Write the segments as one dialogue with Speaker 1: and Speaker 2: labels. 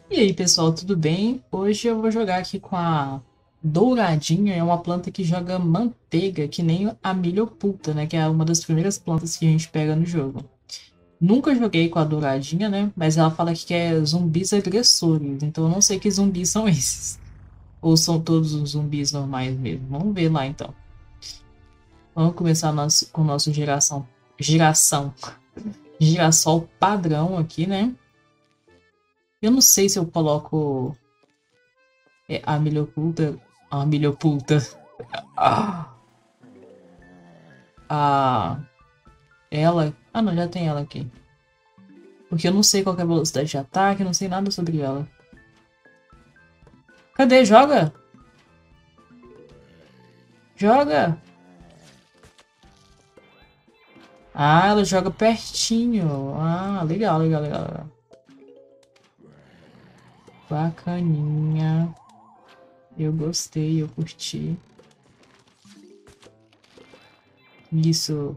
Speaker 1: E aí, pessoal, tudo bem? Hoje eu vou jogar aqui com a douradinha, é uma planta que joga manteiga, que nem a milho oculta, né? Que é uma das primeiras plantas que a gente pega no jogo. Nunca joguei com a douradinha, né? Mas ela fala que quer zumbis agressores, então eu não sei que zumbis são esses. Ou são todos os zumbis normais mesmo. Vamos ver lá então. Vamos começar com o nosso girassol padrão aqui, né? Eu não sei se eu coloco a milho oculta. A milho oculta. Ah, a ela. Ah, não, já tem ela aqui. Porque eu não sei qual que é a velocidade de ataque, não sei nada sobre ela. Cadê? Joga! Joga! Ah, ela joga pertinho. Ah, legal, legal, legal, legal. Bacaninha. Eu gostei, eu curti. Isso.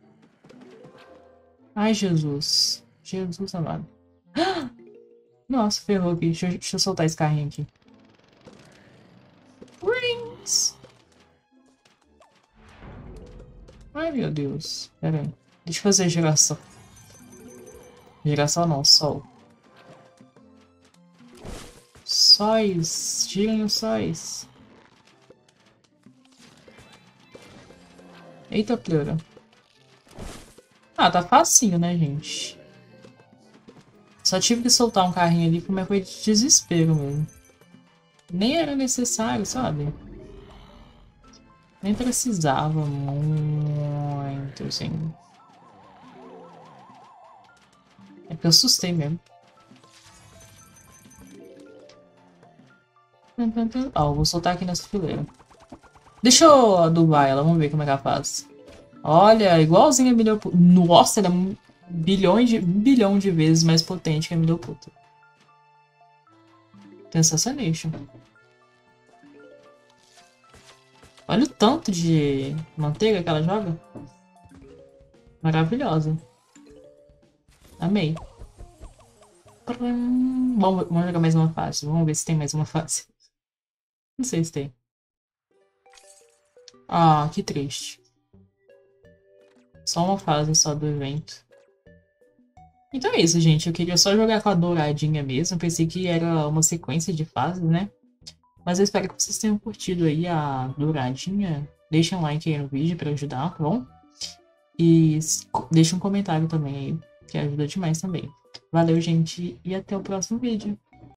Speaker 1: Ai, Jesus. Jesus amado. Nossa, ferrou aqui. Deixa eu soltar esse carrinho aqui. Rings! Ai, meu Deus. Pera aí. Deixa eu fazer giração. Giração não, sol. Sóis. Girem os sóis. Eita, pleura. Ah, tá facinho, né, gente? Só tive que soltar um carrinho ali por uma coisa de desespero mesmo. Nem era necessário, sabe? Nem precisava muito, assim. É que eu assustei mesmo. Ó, vou soltar aqui nessa fileira. Deixa eu adubar ela, vamos ver como é que ela faz. Olha, igualzinho a Milhoputa. Nossa, ela é um bilhão de vezes mais potente que a Milhoputa. Tem Assassination. Olha o tanto de manteiga que ela joga. Maravilhosa. Amei. Vamos jogar mais uma fase. Vamos ver se tem mais uma fase. Não sei se tem. Ah, que triste. Só uma fase só do evento. Então é isso, gente. Eu queria só jogar com a douradinha mesmo. Pensei que era uma sequência de fases, né? Mas eu espero que vocês tenham curtido aí a douradinha. Deixa um like aí no vídeo pra ajudar, tá bom? E deixa um comentário também aí, que ajuda demais também. Valeu, gente, e até o próximo vídeo.